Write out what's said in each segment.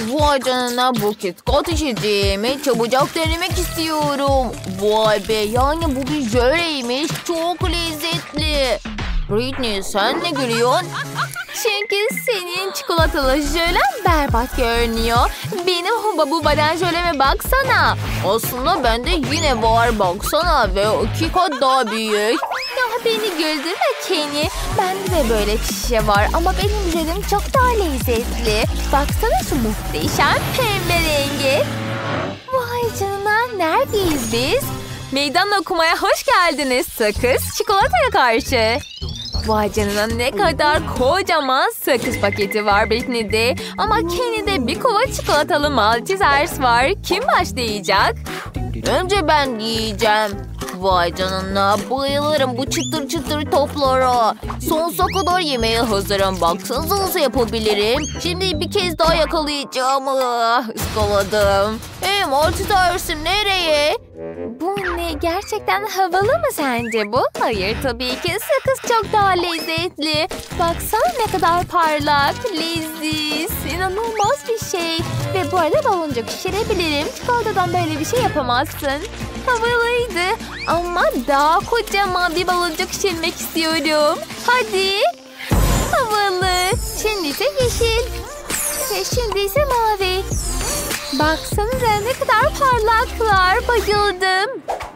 Vay canına, bu KitKat içeceğimi çabucak denemek istiyorum. Vay be, yani bu bir jöleymiş. Çok lezzetli. Britney, sen ne gülüyorsun? Çünkü senin çikolatalı jölen berbat görünüyor. Benim bu baden jöleme baksana. Aslında bende yine var, baksana, ve 2 kat daha büyük. Ya beni güldürme Kenny. Bende de böyle bir şey var ama benim jölem çok daha lezzetli. Baksana şu muhteşem pembe rengi. Vay canına, neredeyiz biz? Meydan okumaya hoş geldiniz. Sakız çikolataya karşı. Vay canına, ne kadar kocaman sakız paketi var Britney'de. Ama Kenny'de bir kova çikolatalı Maltesers var. Kim başlayacak? Önce ben yiyeceğim. Vay canına, bayılırım bu çıtır çıtır toplara. Sonsuza kadar yemeğe hazırım. Baksanıza nasıl yapabilirim. Şimdi bir kez daha yakalayacağım. Iskaladım. Hey Maltesers'im, nereye? Bu ne? Gerçekten havalı mı sence bu? Hayır tabii ki. Sakız çok daha lezzetli. Baksana ne kadar parlak, leziz, inanılmaz bir şey. Ve bu arada baloncuk şişirebilirim. Çikolatadan böyle bir şey yapamazsın. Havalıydı ama daha kocaman bir baloncuk şişirmek istiyorum. Hadi. Havalı. Şimdi ise yeşil. Ve şimdi ise mavi. Baksanıza ne kadar parlaklar. Bayıldım.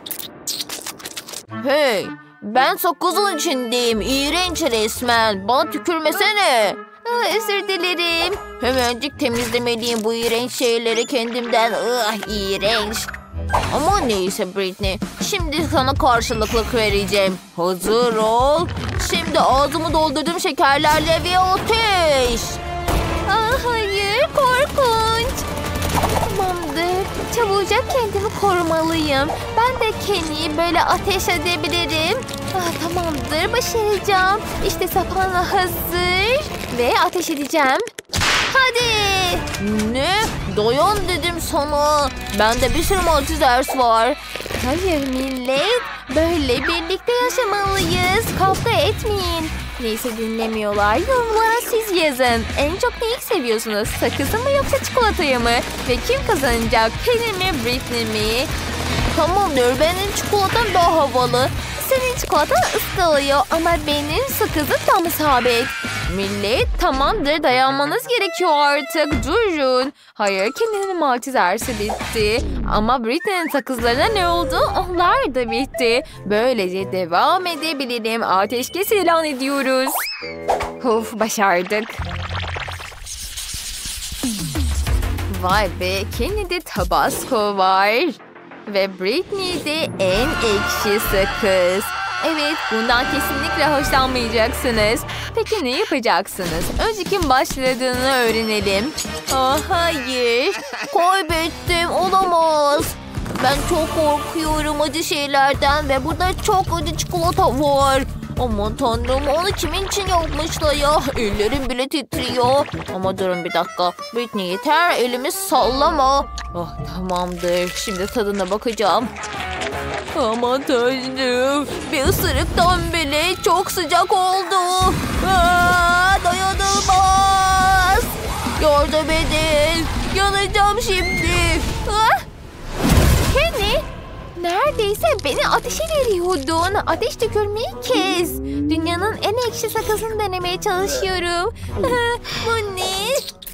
Hey, ben sakızın içindeyim. İğrenç resmen. Bana tükürmesene. Özür dilerim. Hemencik temizlemeliyim bu iğrenç şeyleri kendimden. İğrenç. Ama neyse Britney. Şimdi sana karşılıklık vereceğim. Hazır ol. Şimdi ağzımı doldurdum şekerlerle ve ateş. Hayır, korkunç. Tamamdır. Çabucak kendimi korumalıyım. Ben de Kenny'yi böyle ateş edebilirim. Tamamdır, başaracağım. İşte sapanla hazır. Ve ateş edeceğim. Hadi. Ne? Dayan dedim sana. Bende bir sürü Maltesers var. Hayır millet. Böyle birlikte yaşamalıyız. Kavga etmeyin. Neyse, dinlemiyorlar. Yorumlara siz yazın. En çok neyi seviyorsunuz? Sakızı mı yoksa çikolatayı mı? Ve kim kazanacak? Kenny mi, Britney mi? Tamamdır, benim çikolatam daha havalı. Senin çikolatan ısıtılıyor ama benim sakızım tam sabit. Millet, tamamdır, dayanmanız gerekiyor artık. Durun. Hayır, Kenny'nin Maltesers'i bitti. Ama Britney'nin sakızlarına ne oldu? Onlar da bitti. Böylece devam edebilirim. Ateşkes ilan ediyoruz. Başardık. Vay be, Kenny'de Tabasco var. Ve Britney'de en ekşi sakız. Evet, bundan kesinlikle hoşlanmayacaksınız. Peki ne yapacaksınız? Önce kim başladığını öğrenelim. Hayır. Kaybettim, olamaz. Ben çok korkuyorum acı şeylerden ve burada çok acı çikolata var. Aman tanrım, onu kimin için yapmışlar ya? Ellerim bile titriyor. Ama durun bir dakika. Britney, yeter, elimi sallama. Tamamdır. Şimdi tadına bakacağım. Aman tanrım. Bir ısırıktan bile çok sıcak oldu. Dayanılmaz. Yardım edin. Yanacağım şimdi. Kenny, neredeyse beni ateşe veriyordun. Ateş tükürmeyi kes. Dünyanın en ekşi sakızını denemeye çalışıyorum. Bu ne?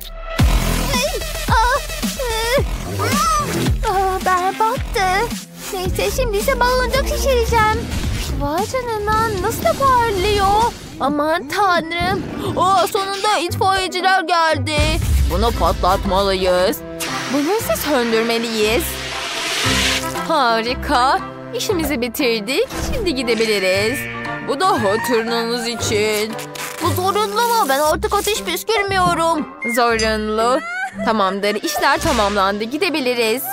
Berbattı. Neyse, şimdi ise baloncuk şişireceğim. Vay canına, nasıl da parlıyor. Aman tanrım. Sonunda itfaiyeciler geldi. Bunu patlatmalıyız. Bunu ise söndürmeliyiz. Harika. İşimizi bitirdik. Şimdi gidebiliriz. Bu da hatırınız için. Bu zorunlu mu? Ben artık ateş püskürmüyorum. Zorunlu. Tamamdır. İşler tamamlandı. Gidebiliriz.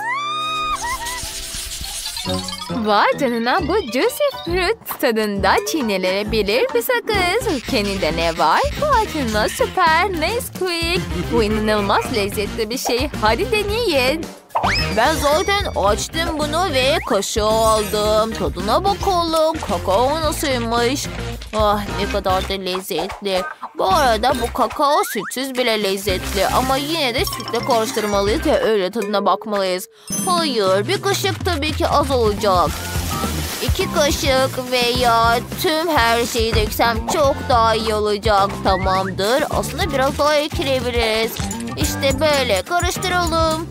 Vay canına, bu Juicy Fruit tadında çiğnenilebilir bir sakız. Kenny'de ne var? Vay canına, süper. Nesquik. Bu inanılmaz lezzetli bir şey. Hadi deneyin. Ben zaten açtım bunu ve kaşığı aldım. Tadına bakalım. Kakao nasılmış? Ah, ne kadar da lezzetli. Bu arada bu kakao sütsüz bile lezzetli. Ama yine de sütle karıştırmalıyız ve öyle tadına bakmalıyız. Hayır, bir kaşık tabii ki az olacak. 2 kaşık veya tüm her şeyi döksem çok daha iyi olacak. Tamamdır. Aslında biraz daha ekleyebiliriz. İşte böyle karıştıralım.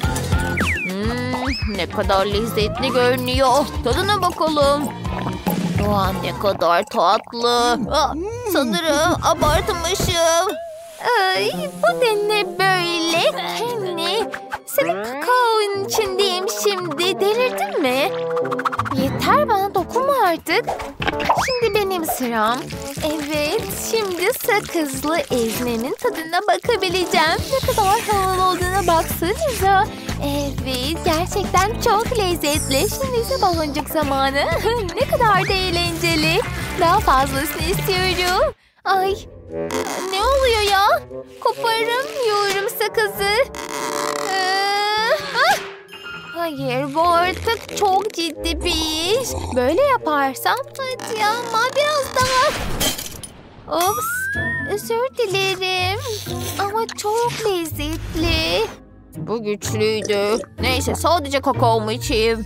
Ne kadar lezzetli görünüyor. Tadına bakalım. Ne kadar tatlı. Sanırım abartmışım. Ay, bu da ne böyle? Kenny, senin kakaonun içindeyim şimdi. Delirdin mi? Yeter, bana dokunma artık. Şimdi benim sıram. Evet, şimdi sakızlı ezmenin tadına bakabileceğim. Ne kadar havalı olduğuna baksanıza. Evet, gerçekten çok lezzetli. Şimdi ise baloncuk zamanı. Ne kadar da eğlenceli. Daha fazlasını istiyorum. Ay, ne oluyor ya? Koparamıyorum sakızı. Hayır, bu artık çok ciddi bir iş. Böyle yaparsam hadi ama biraz daha. Ops, özür dilerim. Ama çok lezzetli. Bu güçlüydü. Neyse, sadece kakaomu içeyim.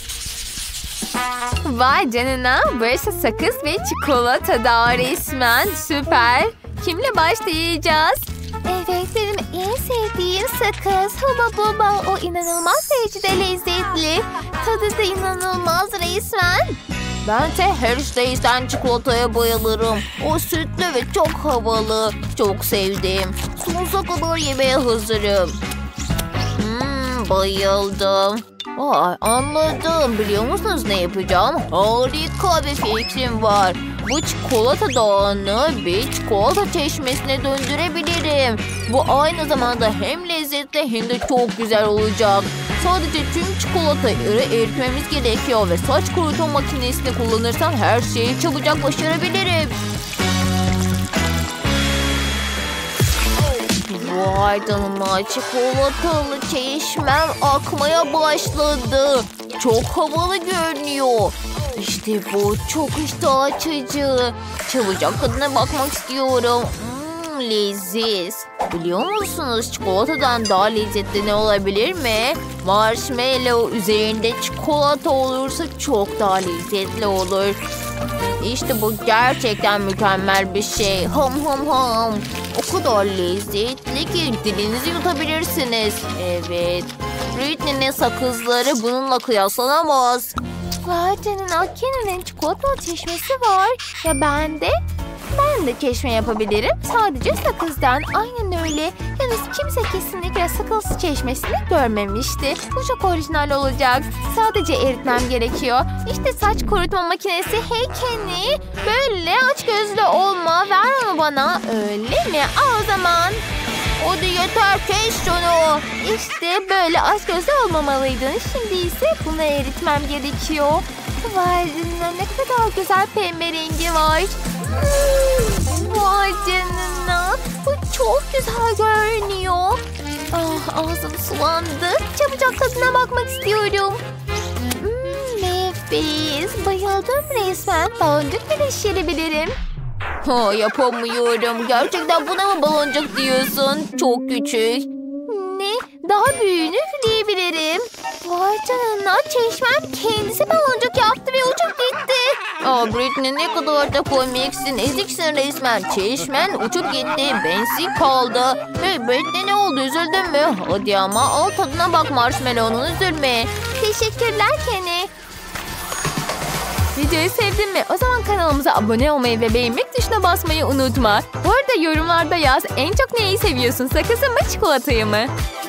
Vay canına, burası sakız ve çikolata da resmen. Süper. Kimle başlayacağız? Evet, benim en sevdiğim sakız. Huba buba. O inanılmaz derecede lezzetli. Tadı da inanılmaz resmen. Bense Hershey's'ten çikolataya bayılırım. O sütlü ve çok havalı. Çok sevdim. Sonsuza kadar yemeğe hazırım. Bayıldım. Anladım. Biliyor musunuz ne yapacağım? Harika bir fikrim var. Bu çikolata dağını bir çikolata çeşmesine döndürebilirim. Bu aynı zamanda hem lezzetli hem de çok güzel olacak. Sadece tüm çikolatayı eritmemiz gerekiyor ve saç kurutma makinesini kullanırsam her şeyi çabucak başarabilirim. Vay canına, çikolatalı çeşmem akmaya başladı. Çok havalı görünüyor. İşte bu çok iştah açıcı. Çabucak tadına bakmak istiyorum. Leziz. Biliyor musunuz çikolatadan daha lezzetli ne olabilir mi? Marshmallow üzerinde çikolata olursa çok daha lezzetli olur. İşte bu gerçekten mükemmel bir şey. Ham ham ham. O kadar lezzetli ki dilinizi yutabilirsiniz. Evet. Britney'nin sakızları bununla kıyaslanamaz. Vay canına, Kenny'nin çikolatalı çeşmesi var. Ya ben de çeşme yapabilirim. Sadece sakızdan. Aynen öyle. Henüz kimse kesinlikle sakız çeşmesini görmemişti. Bu çok orijinal olacak. Sadece eritmem gerekiyor. İşte saç kurutma makinesi. Hey Kenny, böyle açgözlü olma. Ver onu bana. Öyle mi? Al o zaman. Hadi yeter, kes şunu. İşte böyle açgözlü olmamalıydın. Şimdi ise bunu eritmem gerekiyor. Vay canına, ne kadar güzel pembe rengi var. Vay canına, bu çok güzel görünüyor. Ağzım sulandı. Çabucak tadına bakmak istiyorum. Nefis. Bayıldım resmen. Baloncuk bile şişirebilirim. Yapamıyorum. Gerçekten buna mı baloncuk diyorsun? Çok küçük. Ne? Daha büyüğünü üfleyebilirim. Vay canına, çeşmem kendisi baloncuk yaptı ve uçup gitti. Britney, ne kadar da komiksin. Eziksin resmen. Çeşmen uçup gitti. Bensi kaldı. Hey Britney, ne oldu? Üzüldün mü? Hadi ama al tadına bak, marshmallow'un üzülme. Teşekkürler Kenny. Videoyu sevdin mi? O zaman kanalımıza abone olmayı ve beğenmek tuşuna basmayı unutma. Bu arada yorumlarda yaz, en çok neyi seviyorsun? Sakızı mı, çikolatayı mı?